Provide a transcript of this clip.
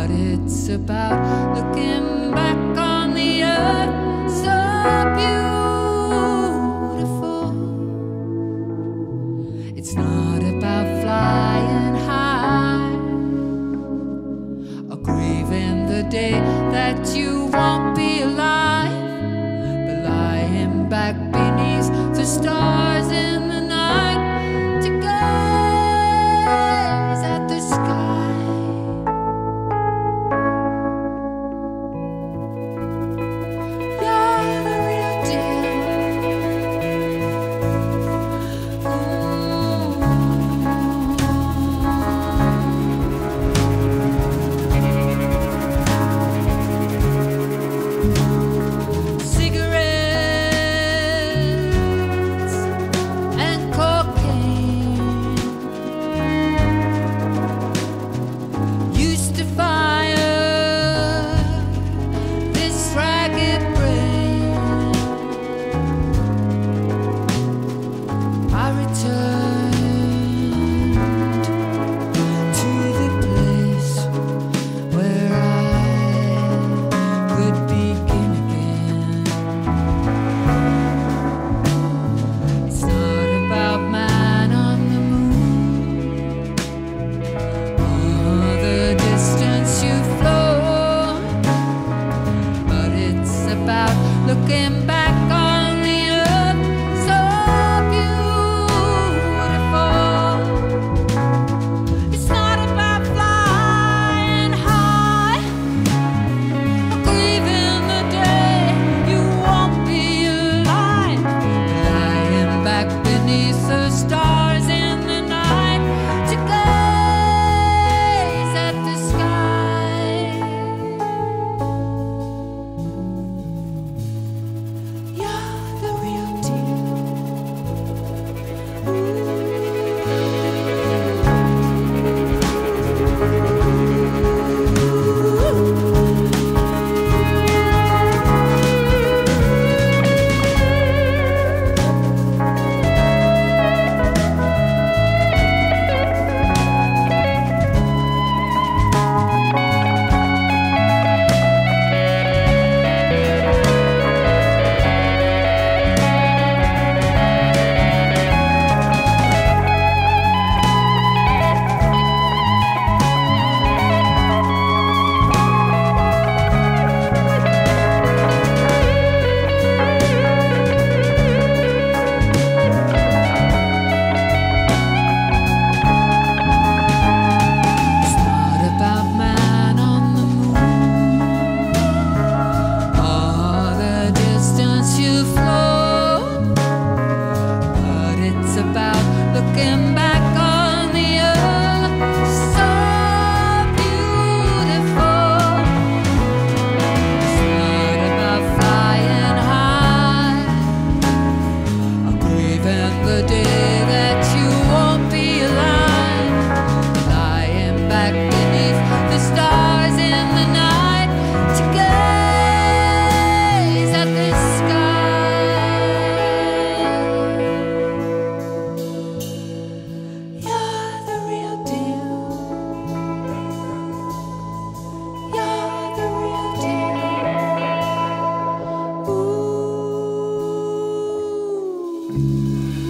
but it's about looking back on the earth so beautiful. It's not about flying high or grieving the day that you won't be alive, but lying back beneath the stars in the night to gaze at the sky. You're the real deal. Cigarettes and cocaine used to fire this ragged brain. I returned to the place where I could begin again. It's not about man on the moon or the distance you've flown, but it's about looking back on the earth so beautiful. It's not about flying high or grieving the day you won't be alive, lying back beneath the stars in the night to gaze at the sky. You're the real deal. It's not about man on the moon or the distance you've flown, but it's about looking back on the earth so beautiful. It's not about flying high or grieving the day that you won't be alive, lying back beneath the stars in the night to gaze at the sky. You're the real deal. You're the real deal. Ooh.